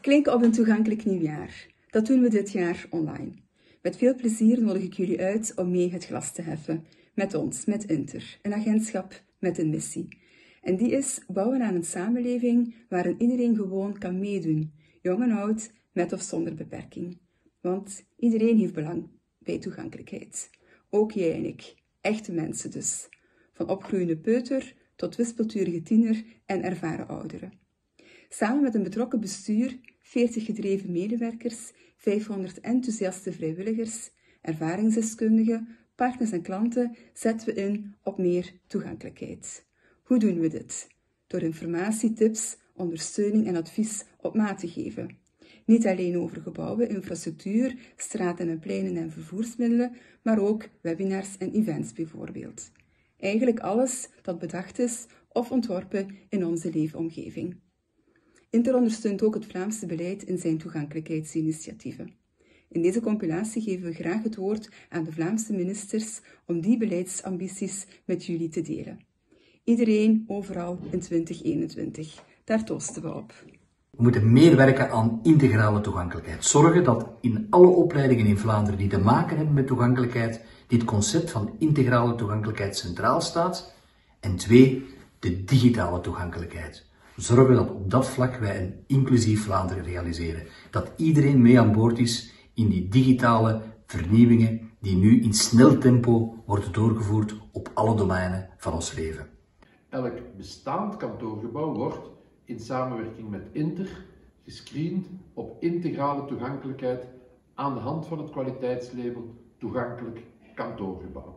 Klinken op een toegankelijk nieuwjaar. Dat doen we dit jaar online. Met veel plezier nodig ik jullie uit om mee het glas te heffen. Met ons, met Inter, een agentschap met een missie. En die is bouwen aan een samenleving waarin iedereen gewoon kan meedoen. Jong en oud, met of zonder beperking. Want iedereen heeft belang bij toegankelijkheid. Ook jij en ik. Echte mensen dus. Van opgroeiende peuter tot wispelturige tiener en ervaren ouderen. Samen met een betrokken bestuur, 40 gedreven medewerkers, 500 enthousiaste vrijwilligers, ervaringsdeskundigen, partners en klanten zetten we in op meer toegankelijkheid. Hoe doen we dit? Door informatie, tips, ondersteuning en advies op maat te geven. Niet alleen over gebouwen, infrastructuur, straten en pleinen en vervoersmiddelen, maar ook webinars en events bijvoorbeeld. Eigenlijk alles dat bedacht is of ontworpen in onze leefomgeving. Inter ondersteunt ook het Vlaamse beleid in zijn toegankelijkheidsinitiatieven. In deze compilatie geven we graag het woord aan de Vlaamse ministers om die beleidsambities met jullie te delen. Iedereen, overal in 2021. Daar toosten we op. We moeten meer werken aan integrale toegankelijkheid. Zorgen dat in alle opleidingen in Vlaanderen die te maken hebben met toegankelijkheid, dit concept van integrale toegankelijkheid centraal staat. En 2, de digitale toegankelijkheid. Zorgen dat op dat vlak wij een inclusief Vlaanderen realiseren. Dat iedereen mee aan boord is in die digitale vernieuwingen die nu in snel tempo worden doorgevoerd op alle domeinen van ons leven. Elk bestaand kantoorgebouw wordt, in samenwerking met Inter, gescreend op integrale toegankelijkheid aan de hand van het kwaliteitslabel Toegankelijk Kantoorgebouw.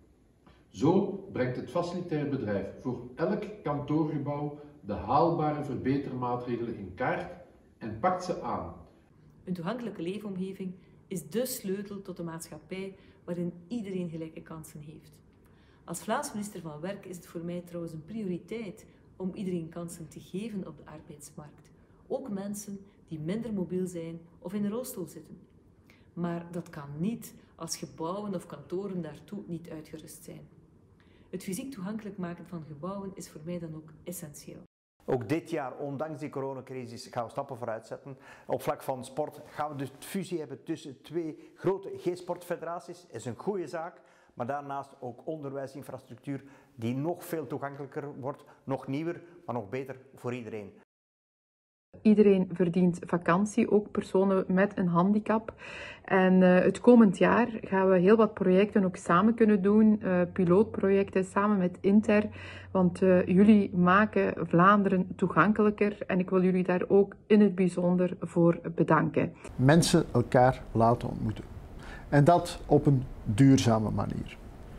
Zo brengt het facilitair bedrijf voor elk kantoorgebouw de haalbare verbetermaatregelen in kaart en pakt ze aan. Een toegankelijke leefomgeving is dé sleutel tot een maatschappij waarin iedereen gelijke kansen heeft. Als Vlaams minister van Werk is het voor mij trouwens een prioriteit om iedereen kansen te geven op de arbeidsmarkt. Ook mensen die minder mobiel zijn of in een rolstoel zitten. Maar dat kan niet als gebouwen of kantoren daartoe niet uitgerust zijn. Het fysiek toegankelijk maken van gebouwen is voor mij dan ook essentieel. Ook dit jaar, ondanks die coronacrisis, gaan we stappen vooruit zetten. Op vlak van sport gaan we dus fusie hebben tussen 2 grote G-sportfederaties. Dat is een goede zaak. Maar daarnaast ook onderwijsinfrastructuur die nog veel toegankelijker wordt, nog nieuwer, maar nog beter voor iedereen. Iedereen verdient vakantie, ook personen met een handicap. En het komend jaar gaan we heel wat projecten ook samen kunnen doen, pilootprojecten samen met Inter. Want jullie maken Vlaanderen toegankelijker en ik wil jullie daar ook in het bijzonder voor bedanken. Mensen elkaar laten ontmoeten. En dat op een duurzame manier.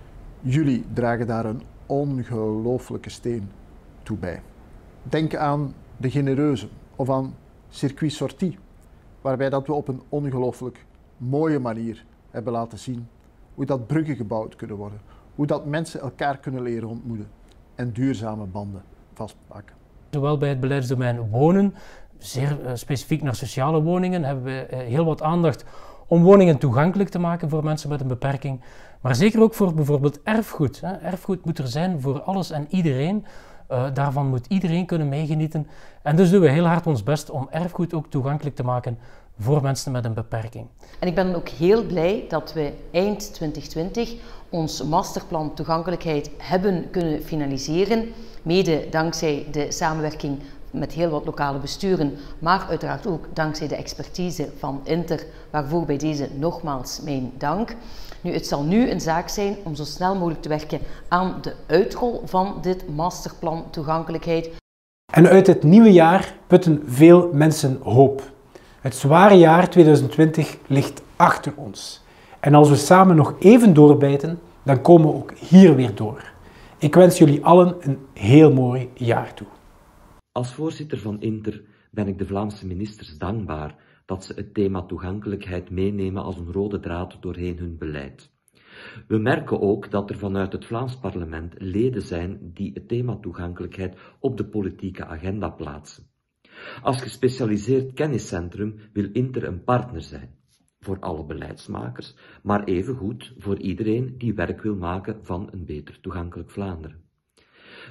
Jullie dragen daar een ongelooflijke steen toe bij. Denk aan de Genereuze of aan Circuit Sortie, waarbij dat we op een ongelooflijk mooie manier hebben laten zien hoe dat bruggen gebouwd kunnen worden, hoe dat mensen elkaar kunnen leren ontmoeten en duurzame banden vastpakken. Zowel bij het beleidsdomein wonen, zeer specifiek naar sociale woningen, hebben we heel wat aandacht om woningen toegankelijk te maken voor mensen met een beperking, maar zeker ook voor bijvoorbeeld erfgoed. Erfgoed moet er zijn voor alles en iedereen. Daarvan moet iedereen kunnen meegenieten. En dus doen we heel hard ons best om erfgoed ook toegankelijk te maken voor mensen met een beperking. En ik ben ook heel blij dat we eind 2020 ons masterplan toegankelijkheid hebben kunnen finaliseren. Mede dankzij de samenwerking met heel wat lokale besturen, maar uiteraard ook dankzij de expertise van Inter, waarvoor bij deze nogmaals mijn dank. Nu, het zal nu een zaak zijn om zo snel mogelijk te werken aan de uitrol van dit masterplan toegankelijkheid. En uit het nieuwe jaar putten veel mensen hoop. Het zware jaar 2020 ligt achter ons. En als we samen nog even doorbijten, dan komen we ook hier weer door. Ik wens jullie allen een heel mooi jaar toe. Als voorzitter van Inter ben ik de Vlaamse ministers dankbaar dat ze het thema toegankelijkheid meenemen als een rode draad doorheen hun beleid. We merken ook dat er vanuit het Vlaams parlement leden zijn die het thema toegankelijkheid op de politieke agenda plaatsen. Als gespecialiseerd kenniscentrum wil Inter een partner zijn, voor alle beleidsmakers, maar evengoed voor iedereen die werk wil maken van een beter toegankelijk Vlaanderen.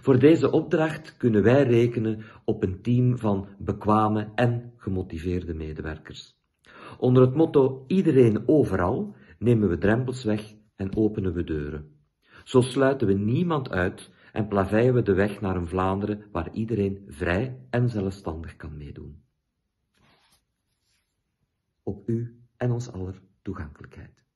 Voor deze opdracht kunnen wij rekenen op een team van bekwame en gemotiveerde medewerkers. Onder het motto iedereen overal nemen we drempels weg en openen we deuren. Zo sluiten we niemand uit en plaveien we de weg naar een Vlaanderen waar iedereen vrij en zelfstandig kan meedoen. Op u en ons aller toegankelijkheid.